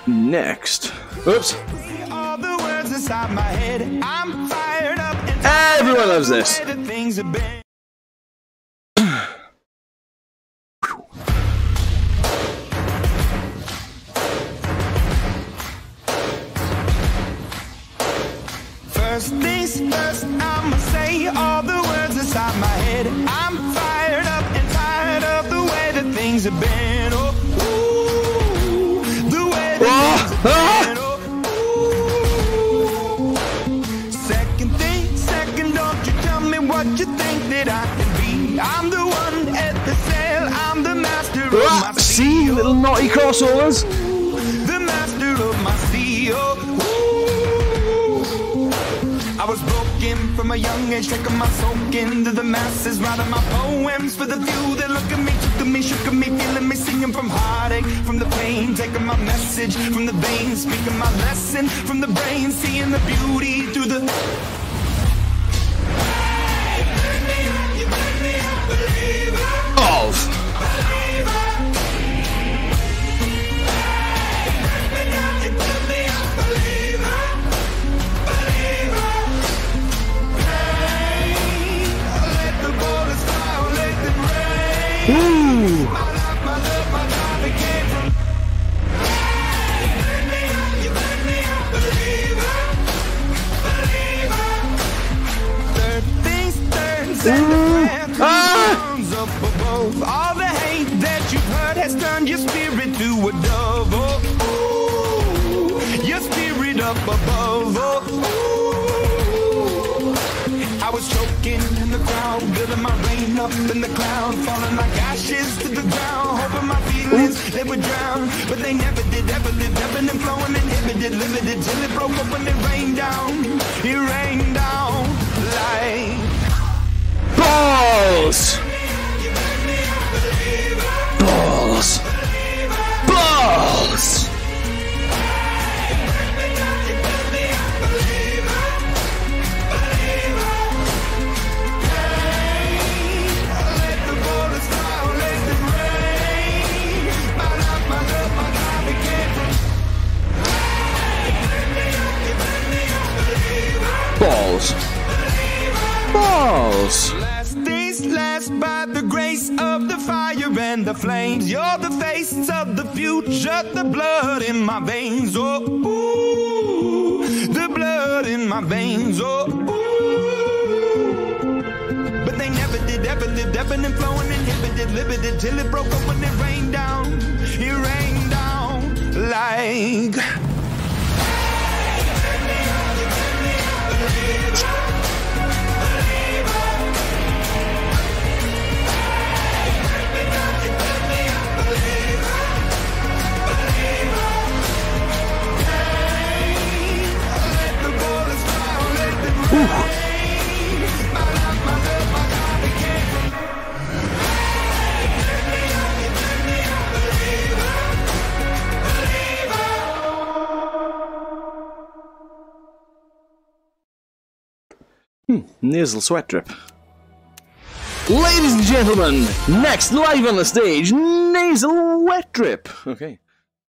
next. Oops. All the words inside my head. I'm fired up and Everyone loves this. the things have been. First things first, I'ma say all the words inside my head. I'm fired up and tired of the way that things have been. Oh, ooh, the way that things have been. Oh, ooh. Second, don't you tell me what you think that I can be. I'm the one at the sail, I'm the master of my sea. See, little naughty crossovers. The master of my sea. Oh, I was broken from a young age, taking my soak into the masses, writing my poems for the few that look at me, took at me, shook at me, feeling me, singing from heartache, from the pain, taking my message from the veins, speaking my lesson from the brain, seeing the beauty through the... Hey, bring me up, you bring me up, believer. Of. Believer. Hey, bring me down, you bring me up, believer. Believer. Ooh. My love, my love, it came from. Hey, bring me up, you bring me up, believer, believer. Third things third, send the plan up above. All the hate that you've heard has turned your spirit to a dove. Oh, ooh, your spirit up above. Oh, ooh. I was choking in the crowd, building my rain up in the cloud, falling like ashes to the ground, hoping my feelings they would drown, but they never did, ever lived, ebbing and flowing, inhibited, limited, till it broke up when it rained down. It rained down like Balls. Balls. Balls. Balls. Balls. last days last by the grace of the fire and the flames. You're the face of the future, the blood in my veins. Oh, ooh, the blood in my veins. Oh, ooh. But they never did, ever lived, ebbing and flowing, inhibited, limited, till it broke up when it rained down. It rained down like. Nasal sweat drip. Ladies and gentlemen, next live on the stage, nasal wet drip. Okay.